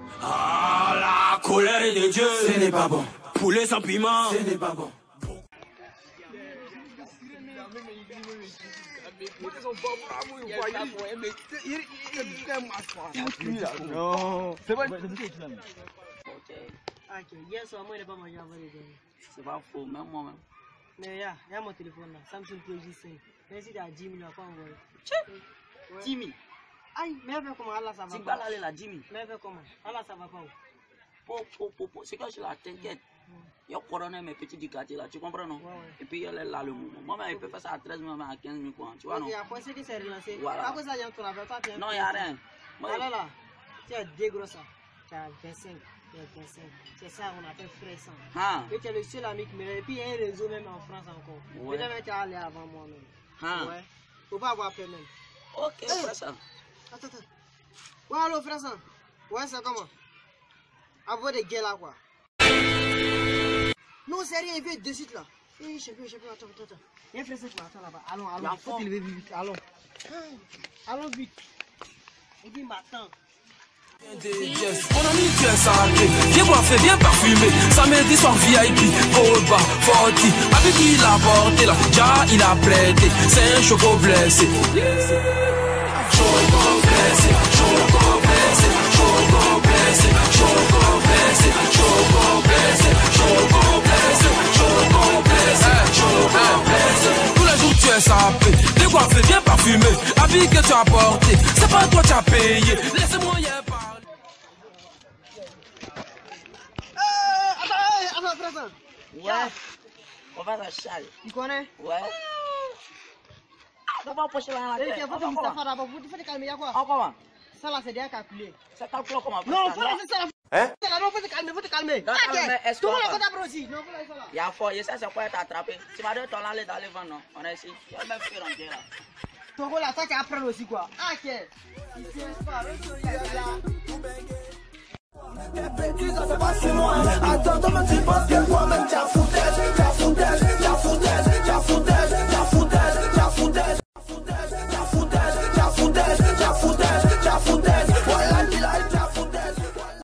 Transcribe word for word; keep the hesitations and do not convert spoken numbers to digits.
Ah, la colère de Dieu, ce n'est pas bon. Poulet sans piment, ce n'est pas bon. Non, c'est vrai. Ok, hier soir, moi, il n'a pas mangé avant les derniers. C'est pas faux, même moi-même. Mais il y a, y a mon téléphone là, Samsung P J cinq. Même si tu as dix mille, on va pas envoyer. dix mille. Aïe, mais elle fait comment? Allah, ça va Tu pas. vas aller là, dix mille. Mais elle fait comment? Allah, ça va pas où? Po, po, po, po. C'est quand je suis là, t'inquiète. Il y a couronné mes petits du quartier là, tu comprends non? Ouais, ouais. Et puis il est là le moment. Moi, il peut faire ça à treize mille, à quinze mille, quoi. Tu vois, non? Ok, après, c'est qui s'est relancé. Voilà. Après ça, il y a ton affaire. Toi, tu as un Non, il peu n'y a de rien. temps. Moi, Alors là, tu as deux gros ça. Tu as vingt-cinq. Tu as vingt-cinq. C'est ça qu'on appelle frais sang. hein? Et tu es le seul ami qui me l'a. Et puis il y a un réseau même en France encore. Ouais. Peut-être même tu es allé avant moi même. Hein? Ouais. Faut pas avoir peur même. Ok, frère ça. Attends, attends. Ouais, allô, frère sang. Ouais, c'est comment? Avoir des gueules là, quoi. Non, c'est rien, il fait de suite là. Eh, je sais plus, je sais plus, attends, attends, attends. Il y a un frère qui m'attend là-bas. Allons, allons, il faut t'élever vite, allons. Allons vite. Il dit m'attend. Mon ami, tu es sacré, bien coiffé, bien parfumé. Samedi soir V I P, Gold Bar, forty. Avec qui il a porté là, déjà il a prêté. C'est un choco blessé. Choco blessé, choco blessé, choco blessé, choco blessé, choco blessé, choco blessé, choco blessé, choco blessé. Tous les jours tu es sapé, bien coiffé, bien parfumé. Habit que tu as porté, c'est pas toi qui as payé. Laissez-moi y parler. Attends, frère sang. Ouais. On va à Charles. Tu connais? Ouais. On va pocher là la Eh, tête. tu as pas de Mustafa d'abord, il faut te calmer, il y a quoi? Comment? Ça là, c'est déjà calculé. C'est calculé comment? Non, faut laisser ça. Hein? Non, faut te calmer, faut te calmer. Non, Ah, mais est-ce tout le monde qu'on a compté aussi. Non, faut laisser ça là. Il y a fort, et ça c'est quoi être attrapé? Tu m'as dit ton aller dans les vents, non? On est ici. Il y a même fait rentrer là. Ton rôle là, ça tu apprends aussi quoi. Ah, ok. Ici, c'est pas, Tes petits, ça se passe chez moi. Attends, toi, tu penses que quoi?